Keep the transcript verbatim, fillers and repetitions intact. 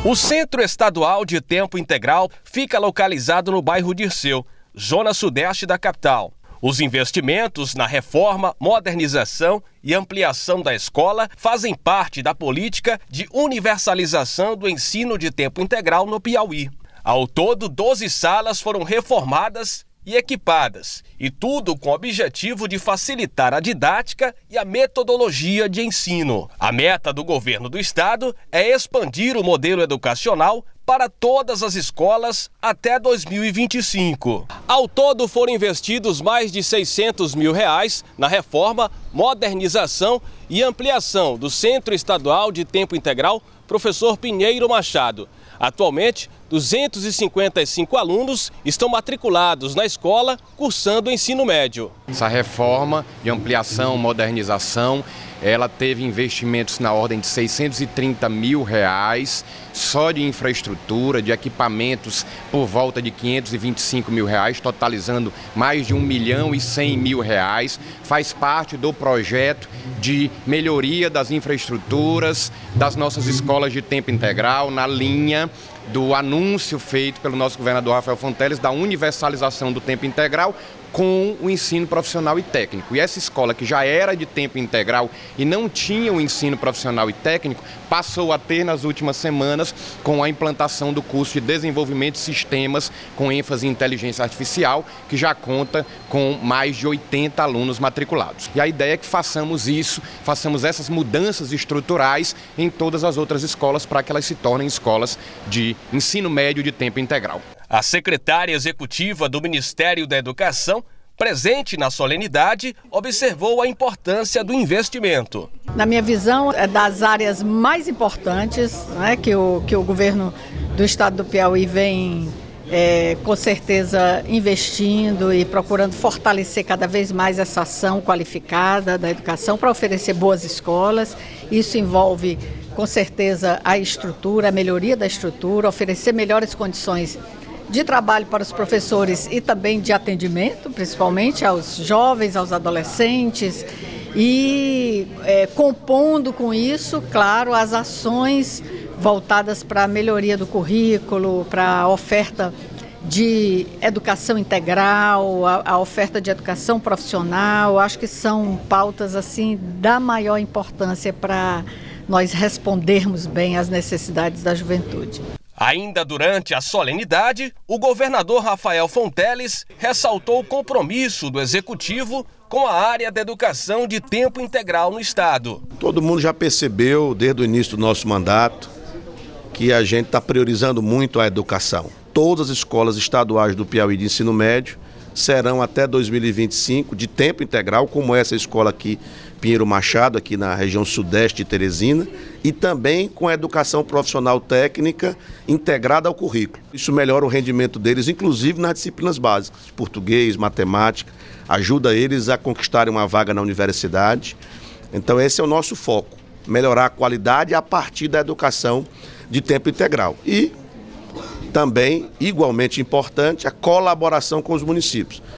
O Centro Estadual de Tempo Integral fica localizado no bairro Dirceu, zona sudeste da capital. Os investimentos na reforma, modernização e ampliação da escola fazem parte da política de universalização do ensino de tempo integral no Piauí. Ao todo, doze salas foram reformadas e equipadas, e tudo com o objetivo de facilitar a didática e a metodologia de ensino. A meta do governo do estado é expandir o modelo educacional para todas as escolas até dois mil e vinte e cinco. Ao todo foram investidos mais de seiscentos mil reais na reforma, modernização e ampliação do Centro Estadual de Tempo Integral Professor Pinheiro Machado. Atualmente, duzentos e cinquenta e cinco alunos estão matriculados na escola cursando o ensino médio. Essa reforma de ampliação, modernização, ela teve investimentos na ordem de seiscentos e trinta mil reais, só de infraestrutura, de equipamentos por volta de quinhentos e vinte e cinco mil reais, totalizando mais de um milhão e cem mil reais. Faz parte do projeto de melhoria das infraestruturas das nossas escolas de tempo integral, na linha do anúncio feito pelo nosso governador Rafael Fonteles da universalização do tempo integral com o ensino profissional e técnico. E essa escola, que já era de tempo integral e não tinha o ensino profissional e técnico, passou a ter nas últimas semanas com a implantação do curso de desenvolvimento de sistemas com ênfase em inteligência artificial, que já conta com mais de oitenta alunos matriculados. E a ideia é que façamos isso, façamos essas mudanças estruturais em todas as outras escolas para que elas se tornem escolas de ensino médio de tempo integral. A secretária executiva do Ministério da Educação, presente na solenidade, observou a importância do investimento. Na minha visão, é das áreas mais importantes, né, que, o, que o governo do estado do Piauí vem, é, com certeza, investindo e procurando fortalecer cada vez mais essa ação qualificada da educação para oferecer boas escolas. Isso envolve, com certeza, a estrutura, a melhoria da estrutura, oferecer melhores condições de trabalho para os professores e também de atendimento, principalmente aos jovens, aos adolescentes, e é, compondo com isso, claro, as ações voltadas para a melhoria do currículo, para a oferta de educação integral, a, a oferta de educação profissional. Acho que são pautas assim da maior importância para nós respondermos bem às necessidades da juventude. Ainda durante a solenidade, o governador Rafael Fonteles ressaltou o compromisso do executivo com a área da educação de tempo integral no estado. Todo mundo já percebeu desde o início do nosso mandato que a gente está priorizando muito a educação. Todas as escolas estaduais do Piauí de ensino médio serão até dois mil e vinte e cinco de tempo integral, como essa escola aqui, Pinheiro Machado, aqui na região sudeste de Teresina, e também com a educação profissional técnica integrada ao currículo. Isso melhora o rendimento deles, inclusive nas disciplinas básicas, português, matemática, ajuda eles a conquistarem uma vaga na universidade. Então esse é o nosso foco, melhorar a qualidade a partir da educação de tempo integral. E também, igualmente importante, a colaboração com os municípios.